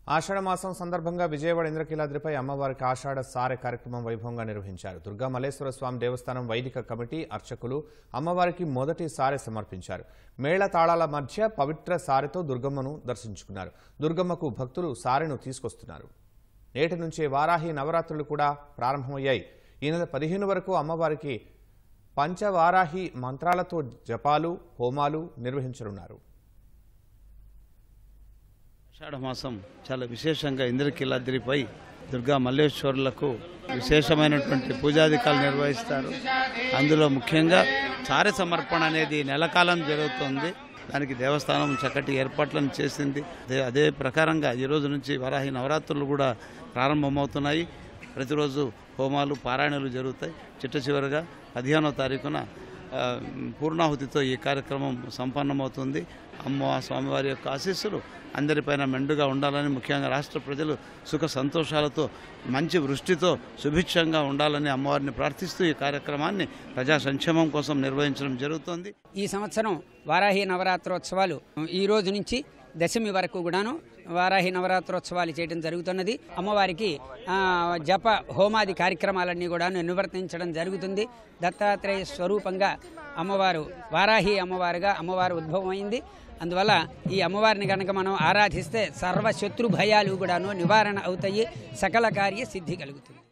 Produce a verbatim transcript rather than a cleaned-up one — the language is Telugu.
ఆషాఢ మాసం సందర్భంగా విజయవాడ ఇంద్రకీలాద్రిపై అమ్మవారికి ఆషాఢ సారె కార్యక్రమం వైభవంగా నిర్వహించారు. దుర్గా మల్లేశ్వర స్వామి దేవస్థానం వైదిక కమిటీ అర్చకులు అమ్మవారికి మొదటి సారె సమర్పించారు. మేళ తాళాల మధ్య పవిత్ర సారెతో దుర్గమ్మను దర్శించుకున్నారు. దుర్గమ్మకు భక్తులు సారెను తీసుకొస్తున్నారు. నేటి నుంచే వారాహి నవరాత్రులు కూడా ప్రారంభమయ్యాయి. ఈ నెల పదిహేను వరకు అమ్మవారికి పంచవారాహి మంత్రాలతో జపాలు హోమాలు నిర్వహించనున్నారు. ఆషాఢ మాసం చాలా విశేషంగా ఇంద్రకీలాద్రిపై దుర్గా మల్లేశ్వరులకు విశేషమైనటువంటి పూజాధికారులు నిర్వహిస్తారు. అందులో ముఖ్యంగా సారె సమర్పణ అనేది నెలకాలం జరుగుతుంది. దానికి దేవస్థానం చక్కటి ఏర్పాట్లను చేసింది. అదే ప్రకారంగా ఈ రోజు నుంచి వరాహి నవరాత్రులు కూడా ప్రారంభమవుతున్నాయి. ప్రతిరోజు హోమాలు పారాయణలు జరుగుతాయి. చిట్ట చివరిగా పదిహేనవ తారీఖున పూర్ణాహుతితో ఈ కార్యక్రమం సంపన్నమవుతుంది. అమ్మ స్వామివారి యొక్క ఆశీస్సులు అందరిపైన మెండుగా ఉండాలని, ముఖ్యంగా రాష్ట్ర ప్రజలు సుఖ సంతోషాలతో మంచి వృష్టితో సుభిక్షంగా ఉండాలని అమ్మవారిని ప్రార్థిస్తూ ఈ కార్యక్రమాన్ని ప్రజా సంక్షేమం కోసం నిర్వహించడం జరుగుతుంది. ఈ సంవత్సరం వారాహి నవరాత్రోత్సవాలు ఈ రోజు నుంచి దశమి వరకు కూడాను వారాహి నవరాత్రోత్సవాలు చేయడం జరుగుతున్నది. అమ్మవారికి జప హోమాది కార్యక్రమాలన్నీ కూడా నిర్వర్తించడం జరుగుతుంది. దత్తాత్రేయ స్వరూపంగా అమ్మవారు వారాహి అమ్మవారుగా అమ్మవారు ఉద్భవమైంది. అందువల్ల ఈ అమ్మవారిని కనుక మనం ఆరాధిస్తే సర్వ శత్రు భయాలు కూడాను నివారణ అవుతాయి, సకల కార్య సిద్ధి కలుగుతుంది.